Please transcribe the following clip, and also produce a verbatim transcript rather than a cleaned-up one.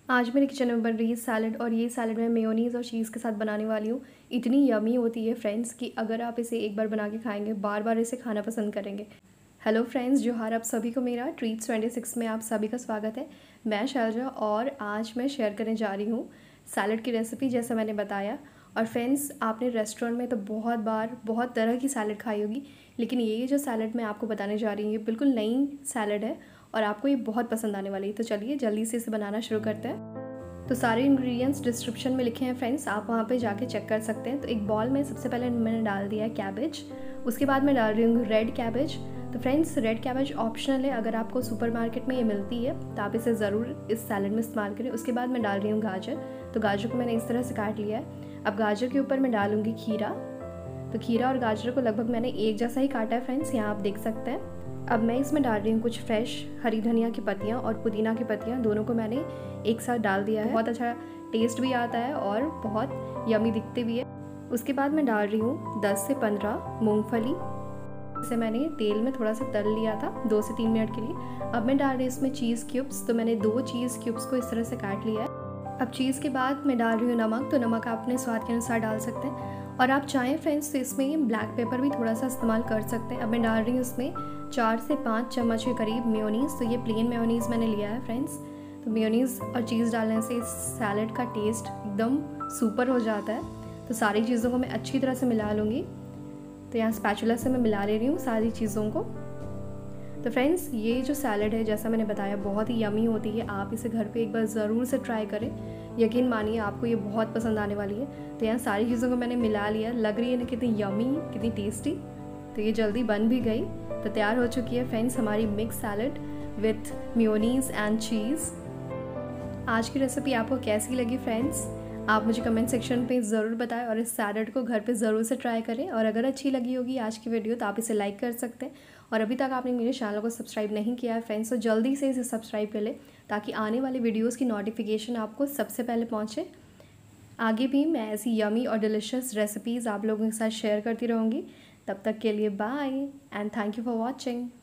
आज मेरे किचन में बन रही है सैलड और ये सैलड मैं मेयोनीज़ और चीज़ के साथ बनाने वाली हूँ। इतनी यमी होती है फ्रेंड्स कि अगर आप इसे एक बार बना के खाएंगे बार बार इसे खाना पसंद करेंगे। हेलो फ्रेंड्स, जोहार आप सभी को मेरा ट्रीट्स ट्वेंटी सिक्स में आप सभी का स्वागत है। मैं शैलजा और आज मैं शेयर करने जा रही हूँ सैलड की रेसिपी, जैसा मैंने बताया। और फ्रेंड्स, आपने रेस्टोरेंट में तो बहुत बार बहुत तरह की सैलड खाई होगी, लेकिन ये जो सैलड मैं आपको बताने जा रही हूँ ये बिल्कुल नई सैलड है और आपको ये बहुत पसंद आने वाली है। तो चलिए जल्दी से इसे बनाना शुरू करते हैं। तो सारे इंग्रेडिएंट्स डिस्क्रिप्शन में लिखे हैं फ्रेंड्स, आप वहाँ पे जाके चेक कर सकते हैं। तो एक बॉल में सबसे पहले मैंने डाल दिया है कैबेज, उसके बाद मैं डाल रही हूँ रेड कैबेज। तो फ्रेंड्स, रेड कैबेज ऑप्शनल है, अगर आपको सुपरमार्केट में ये मिलती है तो आप इसे ज़रूर इस सैलड में इस्तेमाल करें। उसके बाद मैं डाल रही हूँ गाजर, तो गाजर को मैंने इस तरह से काट लिया है। अब गाजर के ऊपर मैं डालूँगी खीरा। तो खीरा और गाजर को लगभग मैंने एक जैसा ही काटा है फ्रेंड्स, यहाँ आप देख सकते हैं। अब मैं इसमें डाल रही हूँ कुछ फ्रेश हरी धनिया की पत्तियाँ और पुदीना की पत्तियाँ, दोनों को मैंने एक साथ डाल दिया है। बहुत अच्छा टेस्ट भी आता है और बहुत यमी दिखते भी है। उसके बाद मैं डाल रही हूँ दस से पंद्रह मूंगफली, इसे मैंने तेल में थोड़ा सा तल लिया था दो से तीन मिनट के लिए। अब मैं डाल रही हूँ इसमें चीज़ क्यूब्स, तो मैंने दो चीज़ क्यूब्स को इस तरह से काट लिया है। अब चीज़ के बाद मैं डाल रही हूँ नमक, तो नमक आप अपने स्वाद के अनुसार डाल सकते हैं और आप चाहें फ्रेंड्स तो इसमें ब्लैक पेपर भी थोड़ा सा इस्तेमाल कर सकते हैं। अब मैं डाल रही हूँ इसमें चार से पाँच चम्मच के करीब मेयोनीज़, तो ये प्लेन मेयोनीज़ मैंने लिया है फ्रेंड्स। तो मेयोनीज़ और चीज़ डालने से इस सैलड का टेस्ट एकदम सुपर हो जाता है। तो सारी चीज़ों को मैं अच्छी तरह से मिला लूँगी। तो यहाँ स्पैचुला से मैं मिला ले रही हूँ सारी चीज़ों को। तो फ्रेंड्स, ये जो सैलड है जैसा मैंने बताया बहुत ही यमी होती है, आप इसे घर पे एक बार ज़रूर से ट्राई करें। यकीन मानिए आपको ये बहुत पसंद आने वाली है। तो यहाँ सारी चीज़ों को मैंने मिला लिया, लग रही है ना कितनी यमी, कितनी टेस्टी। तो ये जल्दी बन भी गई। तो तैयार हो चुकी है फ्रेंड्स हमारी mix salad with mayonnaise and cheese. आज की रेसिपी आपको कैसी लगी फ्रेंड्स, आप मुझे कमेंट सेक्शन पे ज़रूर बताएं और इस सैलड को घर पे ज़रूर से ट्राई करें। और अगर अच्छी लगी होगी आज की वीडियो तो आप इसे लाइक कर सकते हैं। और अभी तक आपने मेरे चैनल को सब्सक्राइब नहीं किया है फ्रेंड्स, तो जल्दी से इसे सब्सक्राइब कर लें ताकि आने वाली वीडियोस की नोटिफिकेशन आपको सबसे पहले पहुंचे। आगे भी मैं ऐसी यमी और डिलिशियस रेसिपीज़ आप लोगों के साथ शेयर करती रहूँगी। तब तक के लिए bye and thank you for watching.